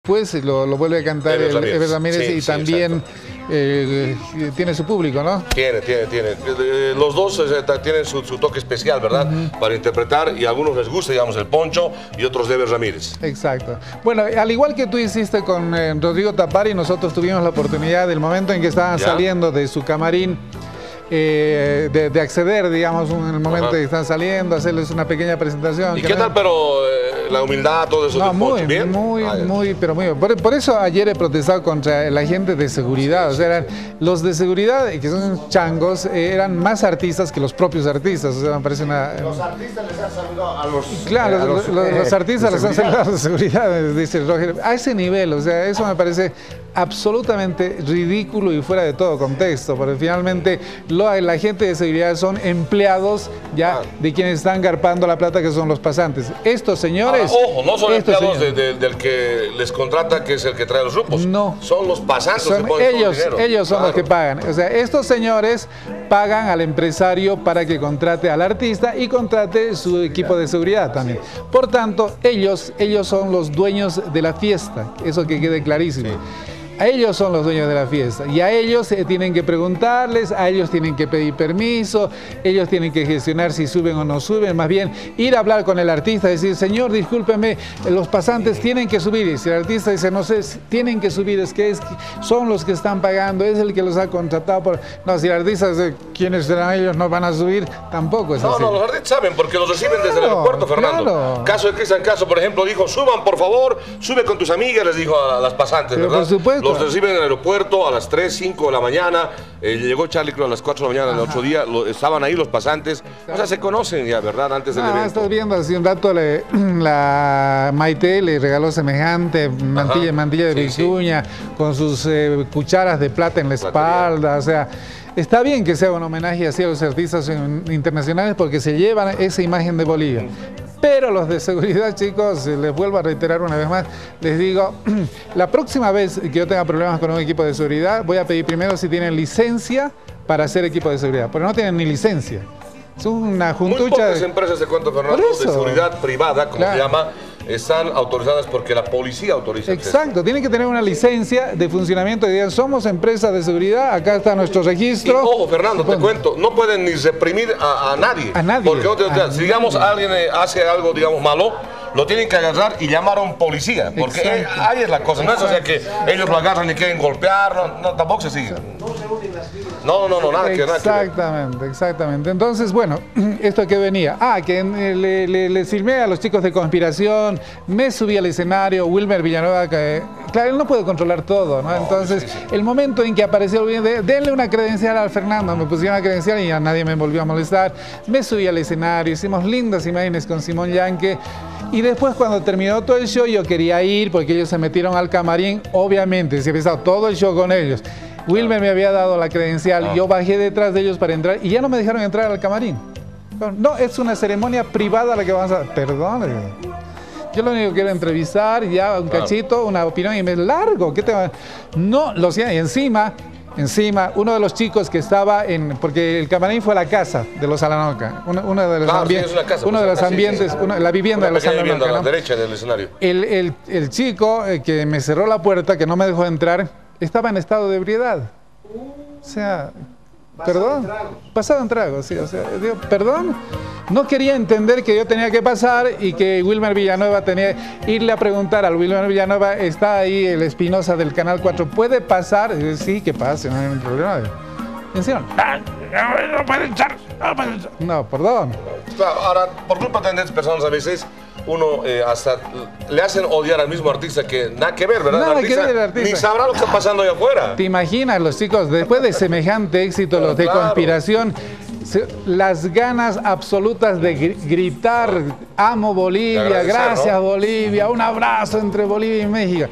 Pues lo vuelve a cantar Ever Ramírez, y también tiene su público, ¿no? Tiene. Los dos tienen su toque especial, ¿verdad? Para interpretar, y a algunos les gusta, digamos, el Poncho, y otros de Ever Ramírez. Exacto. Bueno, al igual que tú hiciste con Rodrigo Tapari, nosotros tuvimos la oportunidad del momento en que estaban saliendo de su camarín, de acceder, digamos, en el momento que están saliendo, hacerles una pequeña presentación. ¿Y qué tal, pero la humildad, todo eso? No, muy bien. Por eso ayer he protestado contra la gente de seguridad. O sea, los de seguridad, que son changos, eran más artistas que los propios artistas. O sea, me parece una... Los artistas les han saludado a los... Claro, los artistas les han saludado a la seguridad, dice Roger. A ese nivel, o sea, eso me parece absolutamente ridículo y fuera de todo contexto, porque finalmente la gente de seguridad son empleados ya de quienes están garpando la plata, que son los pasantes. Estos señores... ojo, no son empleados del que les contrata, que es el que trae los grupos. No. Son los pasantes son que ponen ellos, todo el dinero. ellos son los que pagan. O sea, estos señores pagan al empresario para que contrate al artista y contrate su equipo de seguridad también. Por tanto, ellos son los dueños de la fiesta. Eso que quede clarísimo. Sí. A ellos son los dueños de la fiesta, y a ellos tienen que preguntarles, a ellos tienen que pedir permiso, ellos tienen que gestionar si suben o no suben, más bien ir a hablar con el artista, decir, señor, discúlpeme, los pasantes tienen que subir, y si el artista dice, no sé, tienen que subir, son los que están pagando, es el que los ha contratado. No, si el artista dice, ¿quiénes serán ellos? No van a subir, tampoco es así. No, los artistas saben, porque los reciben desde el aeropuerto, Fernando. Claro. Caso de Cristian Castro, por ejemplo, dijo, suban por favor, sube con tus amigas, les dijo a las pasantes, pero ¿verdad? Por supuesto. Los reciben en el aeropuerto a las 3, 5 de la mañana. Llegó Charlie, creo, a las 4 de la mañana, el 8 días. Estaban ahí los pasantes. O sea, se conocen ya, ¿verdad? Antes del evento. Estás viendo, hace un rato la Maite le regaló semejante mantilla de vicuña, con sus cucharas de plata en la espalda. O sea, está bien que sea un homenaje así a los artistas internacionales, porque se llevan esa imagen de Bolivia. Pero los de seguridad, chicos, les vuelvo a reiterar una vez más, les digo, la próxima vez que yo tenga problemas con un equipo de seguridad, voy a pedir primero si tienen licencia para hacer equipo de seguridad, porque no tienen ni licencia. Es una juntucha. Muy pocas empresas, de cuento, Fernando, de seguridad privada, como se llama, están autorizadas porque la policía autoriza. Exacto, tienen que tener una licencia de funcionamiento y digan, somos empresa de seguridad, acá está nuestro registro. Y, ojo, Fernando, te cuento, no pueden ni reprimir a nadie. A nadie. Porque si, digamos, alguien hace algo, digamos, malo, lo tienen que agarrar y llamar a un policía. Porque ahí es la cosa, no es o sea que ellos lo agarran y quieren golpear, no, tampoco se sigue. No, nada que ver. Exactamente. Entonces, bueno, ¿esto que venía? Que le filmé a los chicos de Conspiración, me subí al escenario, Wilmer Villanueva, claro, él no puede controlar todo, ¿no? Entonces, el momento en que apareció, denle una credencial al Fernando, me pusieron una credencial y ya nadie me volvió a molestar, me subí al escenario, hicimos lindas imágenes con Simón Yanque, y después cuando terminó todo el show yo quería ir porque ellos se metieron al camarín, obviamente, se había estado todo el show con ellos. Wilmer me había dado la credencial, yo bajé detrás de ellos para entrar y ya no me dejaron entrar al camarín. No, es una ceremonia privada la que vamos a... Perdón. Yo lo único que quiero entrevistar, ya un cachito, una opinión, y me largo. ¿Qué te va? No, lo siento. Y encima, uno de los chicos que estaba porque el camarín fue la casa de los Alanoca, uno de los ambientes, la vivienda de los Alanoca. A la derecha del escenario. El chico que me cerró la puerta, que no me dejó entrar, estaba en estado de ebriedad. O sea, perdón, pasado en trago, sí, o sea, digo, perdón, no quería entender que yo tenía que pasar y que Wilmer Villanueva tenía que irle a preguntar al Wilmer Villanueva, está ahí el Espinosa del Canal 4, ¿puede pasar? Y yo, sí, que pase, no hay ningún problema. Mención. No puede echar, no, perdón. Claro, ahora, por culpa de tantas personas a veces, uno hasta le hacen odiar al mismo artista, que nada que ver, ¿verdad? Nada que ver el artista. Ni sabrá lo que está pasando allá afuera. ¿Te imaginas los chicos, después de semejante éxito, los de Conspiración, las ganas absolutas de gritar, amo Bolivia, gracias Bolivia, un abrazo entre Bolivia y México?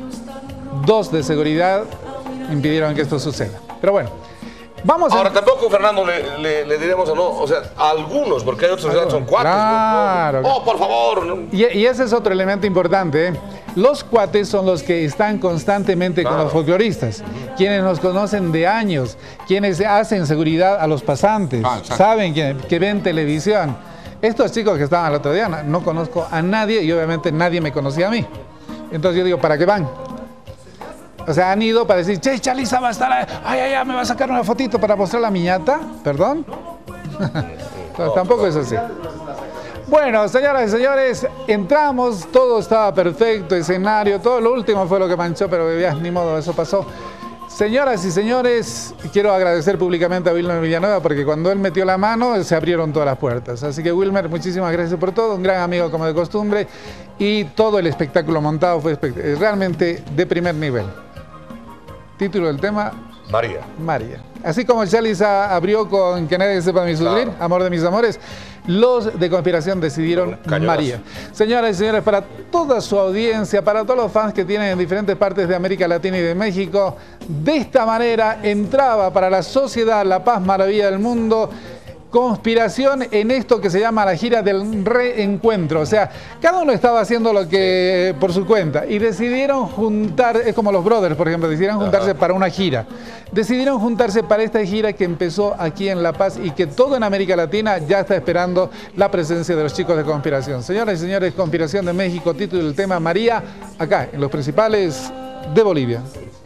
Dos de seguridad impidieron que esto suceda. Pero bueno. Ahora tampoco, Fernando, le diremos o sea, a algunos, porque hay otros que son cuates. Claro. Oh, por favor. ¿No? Y ese es otro elemento importante. Los cuates son los que están constantemente con los folcloristas, quienes nos conocen de años, quienes hacen seguridad a los pasantes, saben que ven televisión. Estos chicos que estaban el otro día, no conozco a nadie y obviamente nadie me conocía a mí. Entonces yo digo, ¿para qué van? O sea, han ido para decir, che, Chalisa va a estar, ay, me va a sacar una fotito para mostrar la miñata, ¿perdón? Entonces, tampoco es así. Bueno, señoras y señores, entramos, todo estaba perfecto, escenario, todo lo último fue lo que manchó, pero ya ni modo, eso pasó. Señoras y señores, quiero agradecer públicamente a Wilmer Villanueva porque cuando él metió la mano se abrieron todas las puertas. Así que Wilmer, muchísimas gracias por todo, un gran amigo como de costumbre y todo el espectáculo montado fue realmente de primer nivel. Título del tema, María. María. Así como Chalisa abrió con Que nadie sepa mi sufrir, claro. Amor de mis amores, los de Conspiración decidieron Cañonas. María. Señoras y señores, para toda su audiencia, para todos los fans que tienen en diferentes partes de América Latina y de México, de esta manera entraba para la sociedad La Paz Maravilla del Mundo, Conspiración en esto que se llama la gira del reencuentro. O sea, cada uno estaba haciendo lo que por su cuenta y decidieron juntar, es como los Brothers, por ejemplo, decidieron juntarse para una gira. Decidieron juntarse para esta gira que empezó aquí en La Paz y que todo en América Latina ya está esperando la presencia de los chicos de Conspiración. Señoras y señores, Conspiración de México, título del tema María, acá en los principales de Bolivia.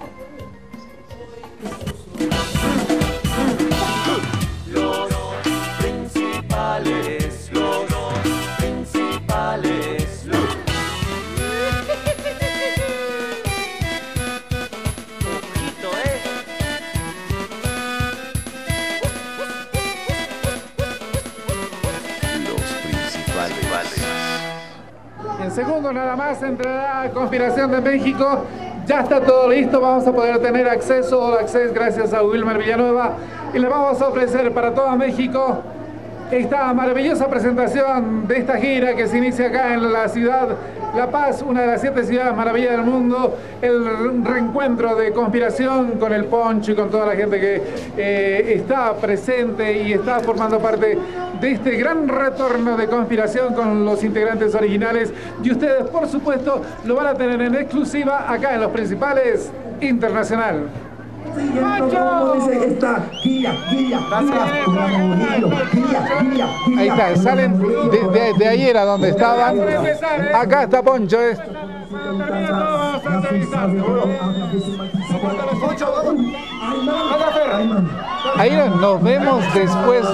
En segundos nada más entrará Conspiración de México. Ya está todo listo, vamos a poder tener acceso gracias a Wilmer Villanueva y le vamos a ofrecer para todo México esta maravillosa presentación de esta gira que se inicia acá en la ciudad La Paz, una de las 7 ciudades maravillas del mundo, el reencuentro de Conspiración con el Poncho y con toda la gente que está presente y está formando parte de este gran retorno de Conspiración con los integrantes originales y ustedes, por supuesto, lo van a tener en exclusiva acá en los principales internacional. Ahí está, salen de ayer a donde estaban. Acá está Poncho. Ahí nos vemos después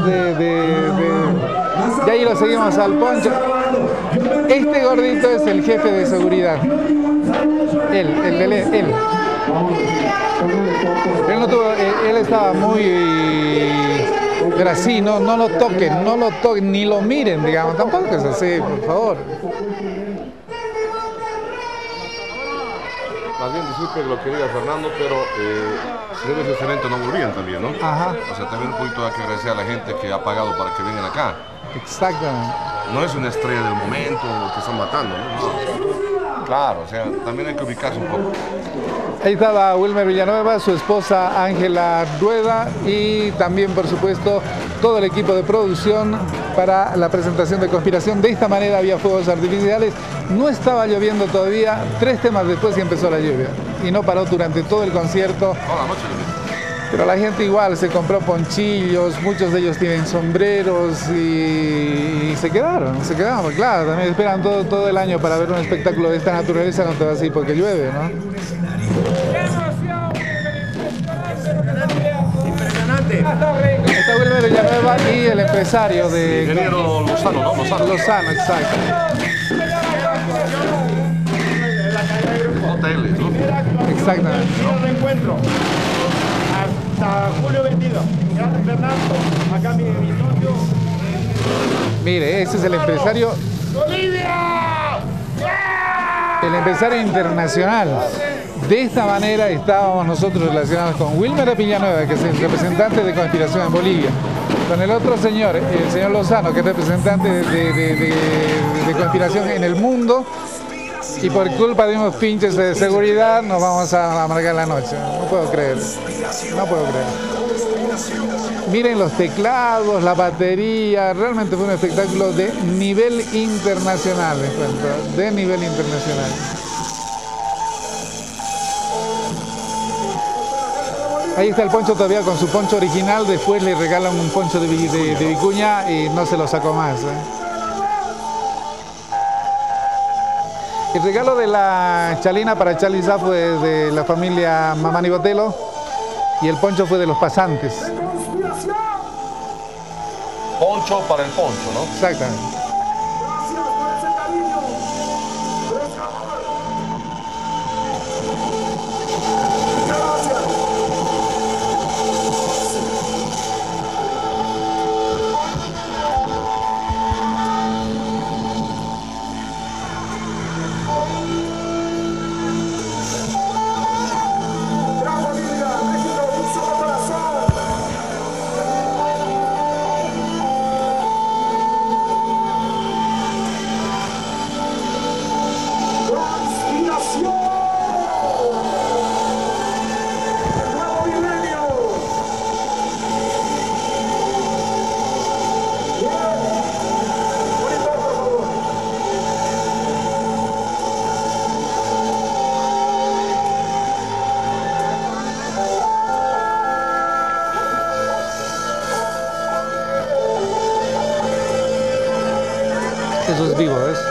y ahí lo seguimos al Poncho. Este gordito es el jefe de seguridad. Él estaba muy... Pero así, no lo toquen, ni lo miren, digamos. Tampoco es así, por favor. Más bien, disculpe lo que diga Fernando, pero desde ese evento no volvían también, ¿no? Ajá. O sea, también un poquito hay que agradecer a la gente que ha pagado para que vengan acá. Exactamente. No es una estrella del momento que están matando, ¿no? Claro, o sea, también hay que ubicarse un poco. Ahí estaba Wilmer Villanueva, su esposa Ángela Rueda y también, por supuesto, todo el equipo de producción para la presentación de Conspiración. De esta manera había fuegos artificiales, no estaba lloviendo todavía, 3 temas después y empezó la lluvia. Y no paró durante todo el concierto. Toda la noche llovió. Pero la gente igual se compró ponchillos, muchos de ellos tienen sombreros y se quedaron, claro, también esperan todo el año para ver un espectáculo de esta naturaleza, no te va así porque llueve, ¿no? Impresionante. Está Wilmer Villanueva y el empresario de... Ingeniero Lozano, ¿no? Lozano, exacto. Hoteles, ¿no? Exactamente. Reencuentro. Hasta julio 22. Gracias, Fernando. Acá mi socio. Mire, ese es el empresario. ¡Bolivia! El empresario internacional. De esta manera estábamos nosotros relacionados con Wilmer Villanueva, que es el representante de Conspiración en Bolivia, con el otro señor, el señor Lozano, que es representante de Conspiración en el mundo, y por culpa de unos pinches de seguridad nos vamos a amargar la noche. No puedo creer. Miren los teclados, la batería, realmente fue un espectáculo de nivel internacional, de nivel internacional. Ahí está el Poncho todavía con su poncho original, después le regalan un poncho de Vicuña y no se lo sacó más. El regalo de la chalina para Chaliza fue de la familia Mamani Botelo y el poncho fue de los pasantes. Poncho para el poncho, ¿no? Exactamente. Eso es vivo, ¿ves?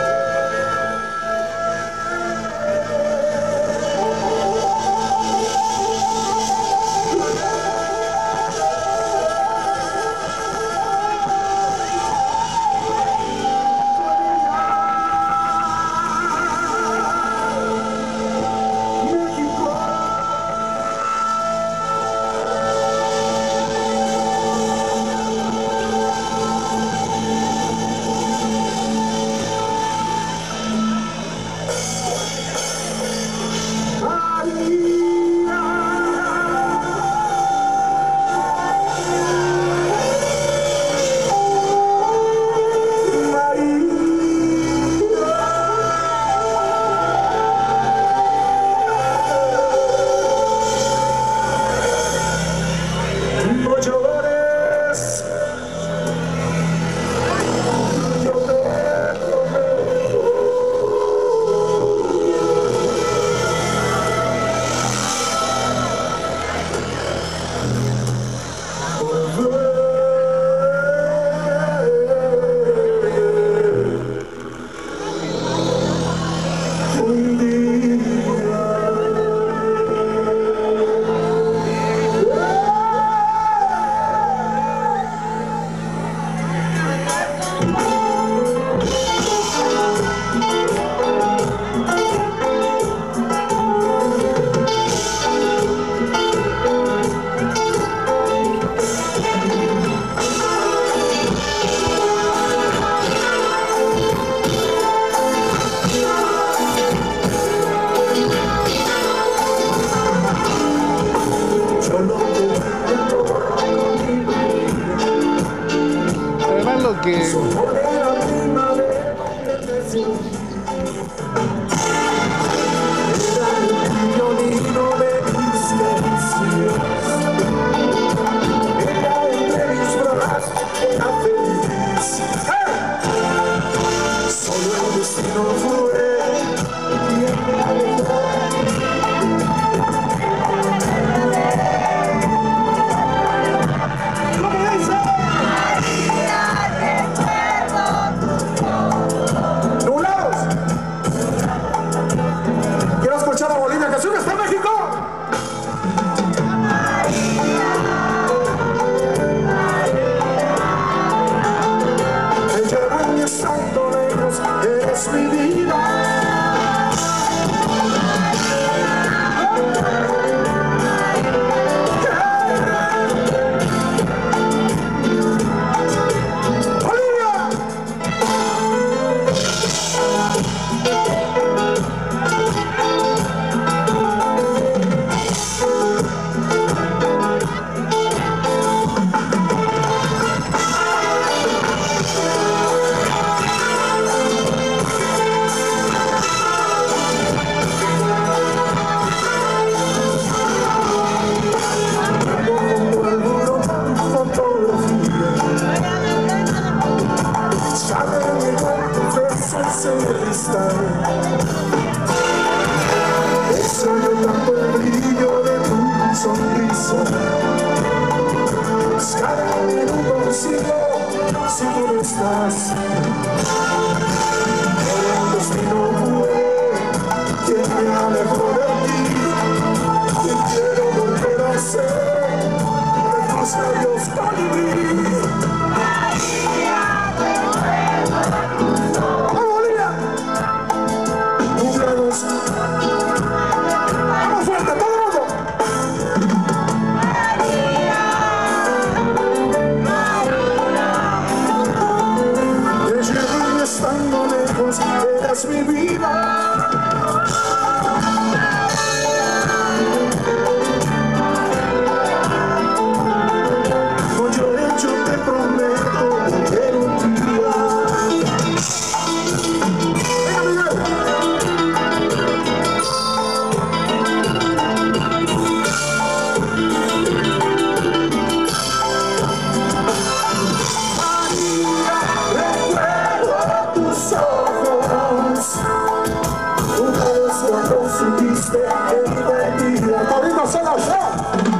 Corina Salazar.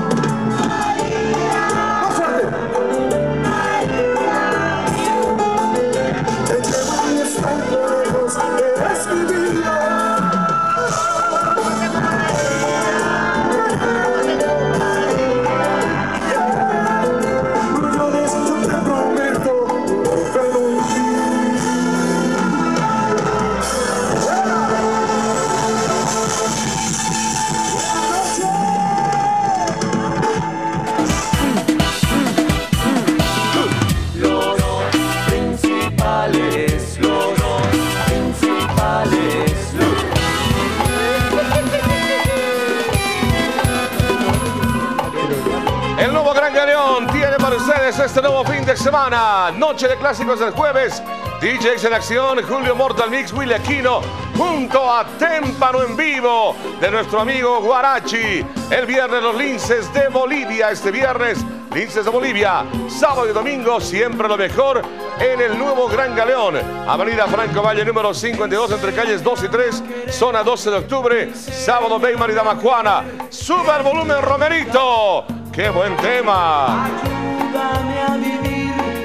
Más fuerte. Entre mares tan lejos eres mi vida. Millones yo te prometo, pero El nuevo Gran Galeón tiene para ustedes este nuevo fin de semana. Noche de clásicos del jueves. DJs en acción, Julio Mortal Mix, Willy Aquino, junto a Témpano en vivo de nuestro amigo Guarachi. El viernes los Linces de Bolivia. Este viernes, Linces de Bolivia. Sábado y domingo, siempre lo mejor en el nuevo Gran Galeón. Avenida Franco Valle número 52, entre calles 2 y 3, zona 12 de octubre. Sábado, Beymar y Damajuana. Suba el volumen, Romerito. ¡Qué buen tema! Ayúdame a vivir.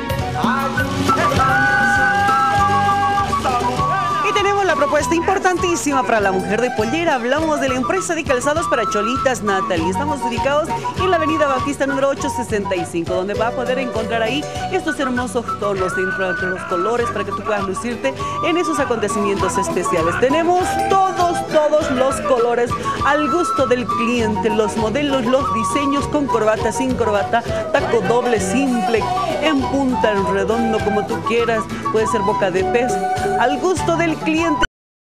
Y tenemos la propuesta importantísima para la mujer de pollera. Hablamos de la empresa de calzados para cholitas Natalie. Estamos ubicados en la avenida Bautista número 865, donde va a poder encontrar ahí estos hermosos tonos entre los colores para que tú puedas lucirte en esos acontecimientos especiales. Tenemos todos los colores al gusto del cliente, los modelos, los diseños con corbata, sin corbata, taco doble, simple, en punta, en redondo, como tú quieras. Puede ser boca de pez, al gusto del cliente.